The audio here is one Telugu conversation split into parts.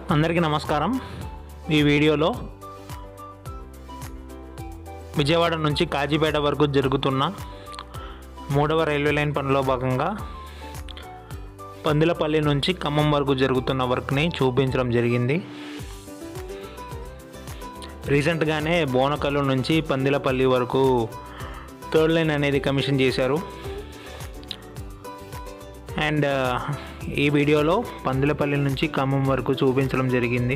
అందరికీ నమస్కారం. ఈ వీడియోలో విజయవాడ నుంచి కాజీపేట వరకు జరుగుతున్న 3వ రైల్వే లైన్ పనిలో భాగంగా పందిలపల్లి నుంచి ఖమ్మం వరకు జరుగుతున్న వర్క్ని చూపించడం జరిగింది. రీసెంట్గానే బోనకల్లు నుంచి పందిలపల్లి వరకు 3rd లైన్ అనేది కమిషన్ చేశారు. అండ్ ఈ వీడియోలో పందిలపల్లి నుంచి ఖమ్మం వరకు చూపించడం జరిగింది.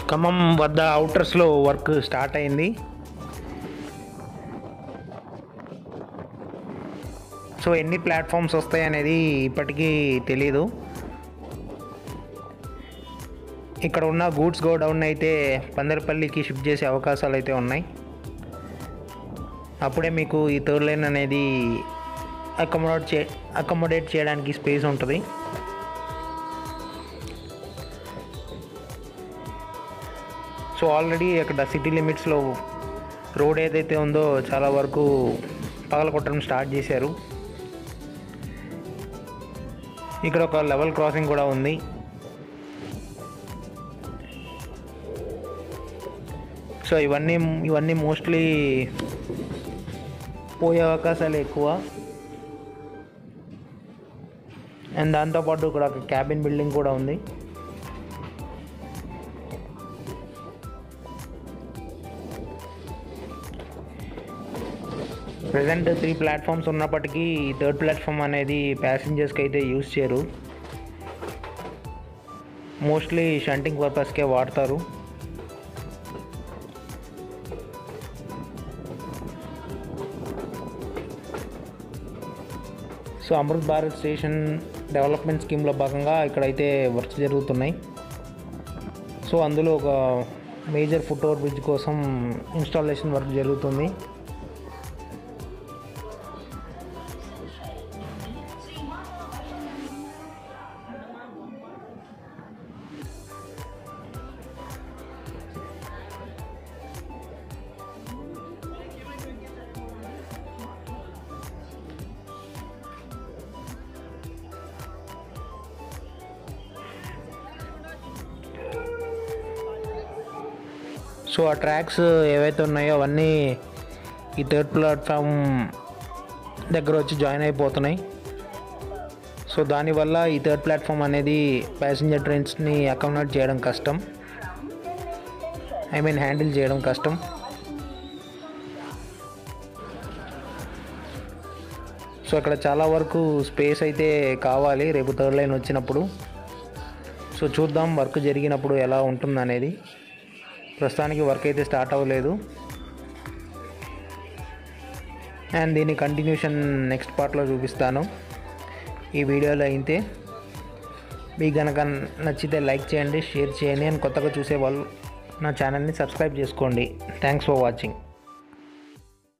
ఖమ్మం వద్ద అవుటర్స్లో వర్క్ స్టార్ట్ అయింది. సో ఎన్ని ప్లాట్ఫామ్స్ వస్తాయి అనేది ఇప్పటికీ తెలీదు. ఇక్కడ ఉన్న గూడ్స్ గోడౌన్ అయితే పందరపల్లికి షిఫ్ట్ చేసే అవకాశాలు అయితే ఉన్నాయి. అప్పుడే మీకు ఈ థర్డ్ లైన్ అనేది అకామిడేట్ చేయడానికి స్పేస్ ఉంటుంది. సో ఆల్రెడీ అక్కడ సిటీ లిమిట్స్లో రోడ్ ఏదైతే ఉందో చాలా వరకు పగలగొట్టడం స్టార్ట్ చేశారు. ఇక్కడ ఒక లెవెల్ క్రాసింగ్ కూడా ఉంది. సో ఇవన్నీ మోస్ట్లీ పోయే అవకాశాలు ఎక్కువ. అండ్ దాంతోపాటు ఇక్కడ ఒక క్యాబిన్ బిల్డింగ్ కూడా ఉంది. ప్రజెంట్ 3 ప్లాట్ఫామ్స్ ఉన్నప్పటికీ థర్డ్ ప్లాట్ఫామ్ అనేది ప్యాసింజర్స్కి అయితే యూజ్ చేయరు. మోస్ట్లీ షంటింగ్ పర్పస్కే వాడతారు. So Amrit Bharat station development స్కీమ్లో భాగంగా ఇక్కడైతే వర్క్స్ జరుగుతున్నాయి. సో అందులో ఒక మేజర్ ఫుట్ ఓవర్ బ్రిడ్జ్ కోసం ఇన్స్టాలేషన్ వర్క్ జరుగుతుంది. సో ఆ ట్రాక్స్ ఏవైతే ఉన్నాయో అవన్నీ ఈ థర్డ్ ప్లాట్ఫామ్ దగ్గర వచ్చి జాయిన్ అయిపోతున్నాయి. సో దానివల్ల ఈ థర్డ్ ప్లాట్ఫామ్ అనేది ప్యాసింజర్ ట్రైన్స్ని అకామిడేట్ చేయడం కష్టం, హ్యాండిల్ చేయడం కష్టం. సో అక్కడ చాలా వరకు స్పేస్ అయితే కావాలి రేపు థర్డ్ లైన్ వచ్చినప్పుడు. సో చూద్దాం వర్క్ జరిగినప్పుడు ఎలా ఉంటుందనేది. ప్రస్తుతానికి వర్క్ అయితే స్టార్ట్ అవ్వలేదు. అండ్ దీని కంటిన్యూషన్ నెక్స్ట్ పార్ట్లో చూపిస్తాను. ఈ వీడియోలో అయితే మీకు కనుక నచ్చితే లైక్ చేయండి, షేర్ చేయండి. అండ్ కొత్తగా చూసే వాళ్ళు నా ఛానల్ని సబ్స్క్రైబ్ చేసుకోండి. Thanks for watching.